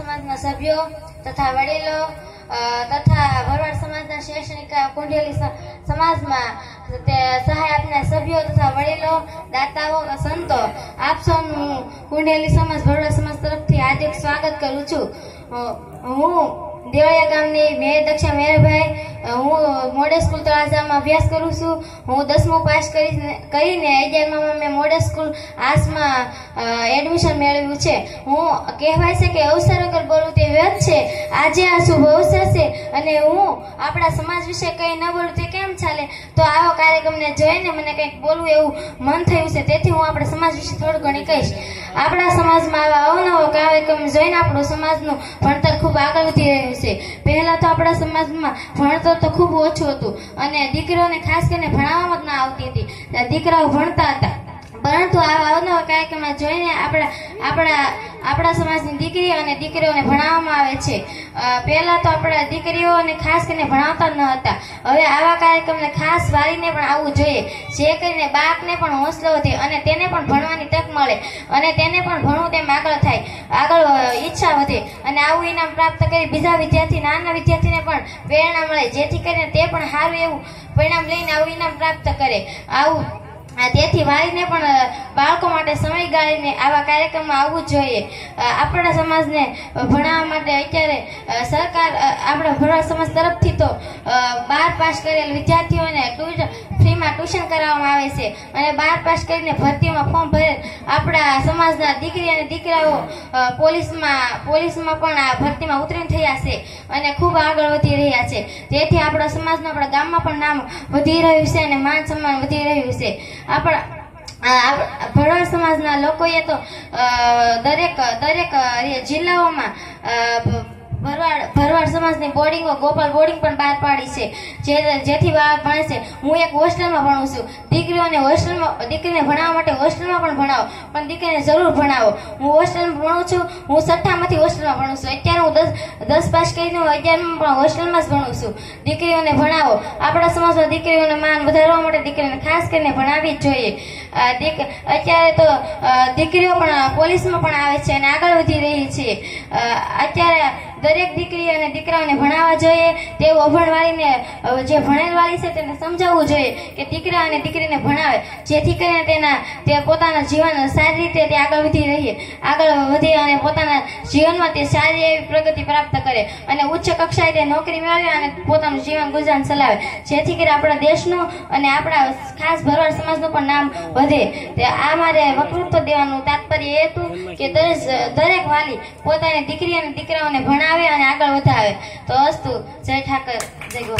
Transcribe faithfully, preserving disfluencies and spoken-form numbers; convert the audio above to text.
समाजना सभ्यों तथा वडीलो तथा भरवाड समाजना शैक्षणिक कुंडेली समाज में सहाय आपने सभ्यों तथा वडीलो दाताओ संतो आप सौ कुंडेली समाज भरवाड समाज तरफ थी हार्दिक स्वागत करूं छू। हूँ देवळिया गामनी मेयर दक्षा मेहरभाई हूँ मॉडल स्कूल तळाजा में अभ्यास करूं छू। हूँ दसमું पास करीने अगियारमा में मॉडल स्कूल आर्ट्स में एडमिशन मेळव्યું છે। હું કહેવાય છે કે અવસર વગર બોલું તે વ્યર્થ છે। આજે આ શુભ અવસર છે અને હું આપણા સમાજ વિશે કંઈ ન બોલું તે કેમ ચાલે। તો આવો કાર્યક્રમને જોઈને મને કંઈક બોલવું એવું મન થયું છે, તેથી હું આપણા સમાજ વિશે થોડું ઘણી કહીશ। આપણા સમાજમાં આવા અવનવો કાર્યક્રમ જોઈને આપણું સમાજનું ભણતર ખૂબ આગળ વધી રહ્યું છે। પહેલા તો આપણા સમાજમાં ભણતર તો ખૂબ ઓછું હતું અને દીકરીઓને ખાસ કરીને ભણાવવામાં જ ના આવતી હતી, દીકરાઓ ભણતા હતા। પરંતુ આ અવનવા કાર્યક્રમમાં જોઈને આપણા આપણા આપણા સમાજની દીકરીઓ અને દીકરીઓને ભણાવવામાં આવે છે। પહેલા તો આપણા દીકરીઓને ખાસ કરીને ભણાવતા ન હતા, હવે આવા કાર્યક્રમને ખાસ વારીને પણ આવવું જોઈએ, જે કરીને બાળકને પણ હોંસલો વધે અને તેને પણ ભણવાની તક મળે અને તેને પણ ભણવું તેમ આગળ થાય, આગળ ઈચ્છા વધે અને આવું ઇનામ પ્રાપ્ત કરી બીજા વિદ્યાર્થી નાના વિદ્યાર્થીને પણ પ્રેરણા મળે, જેથી કરીને તે પણ સારું એવું પરિણામ લઈને આવું ઇનામ પ્રાપ્ત કરે। આવું તેથી વાલીને પણ બાળકો માટે સમય ગાળીને આવા કાર્યક્રમમાં આવવું જોઈએ। આપણા સમાજને ભણાવવા માટે અત્યારે સરકાર આપણા ભરવાડ સમાજ તરફથી તો બાર પાસ કરેલ વિદ્યાર્થીઓને ફ્રીમાં ટ્યુશન કરાવવામાં આવે છે અને બાર પાસ કરીને ભરતીમાં ફોર્મ ભરેલ આપણા સમાજના દીકરી અને દીકરાઓ પોલીસમાં પોલીસમાં પણ આ ભરતીમાં ઉત્તીર્ણ થયા છે અને ખૂબ આગળ વધી રહ્યા છે। તેથી આપણા સમાજનું આપણા ગામમાં પણ નામ વધી રહ્યું છે અને માન સન્માન વધી રહ્યું છે। આપણા ભરવાડ સમાજના લોકોએ તો દરેક દરેક જિલ્લાઓમાં ભરવાડ ભરવાડ સમાજની બોર્ડિંગો ગોપાલ બોર્ડિંગ પણ બહાર પાડી છે, જે જેથી બાળક ભણે છે। હું એક હોસ્ટેલમાં ભણું છું, દીકરીઓને હોસ્ટેલમાં દીકરીને ભણાવવા માટે હોસ્ટેલમાં પણ ભણાવો, પણ દીકરીને જરૂર ભણાવો। હું હોસ્ટેલમાં ભણું છું, હું છઠ્ઠામાંથી હોસ્ટેલમાં ભણું છું, અત્યારે હું દસ દસ પાસ કરીને હું અગિયારમાં પણ હોસ્ટેલમાં જ ભણું છું। દીકરીઓને ભણાવો, આપણા સમાજમાં દીકરીઓને માન વધારવા માટે દીકરીઓને ખાસ કરીને ભણાવવી જ જોઈએ। અત્યારે તો દીકરીઓ પણ પોલીસમાં પણ આવે છે અને આગળ વધી રહી છે। અત્યારે દરેક દીકરી અને દીકરાઓને ભણાવવા જોઈએ, તેઓ અભણવાળીને જે ભણેલવાળી છે તેને સમજાવવું જોઈએ કે દીકરા અને દીકરીને ભણાવે, જેથી કરીને તેના તે પોતાના જીવન સારી રીતે તે આગળ વધી રહી આગળ વધે અને પોતાના જીવનમાં તે સારી એવી પ્રગતિ પ્રાપ્ત કરે અને ઉચ્ચ કક્ષાએ તે નોકરી મેળવે અને પોતાનું જીવન ગુજરાન ચલાવે, જેથી કરીને આપણા દેશનું અને આપણા ખાસ ભરવાડ સમાજનું પણ નામ વધે। આ મારે વક્તૃત્વ દેવાનું તાત્પર્ય એ હતું કે દરેક વાલી પોતાની દીકરી અને દીકરાઓને ભણાવે અને આગળ વધાવે। તો અસ્તુ, જય ઠાકર, જય ગો।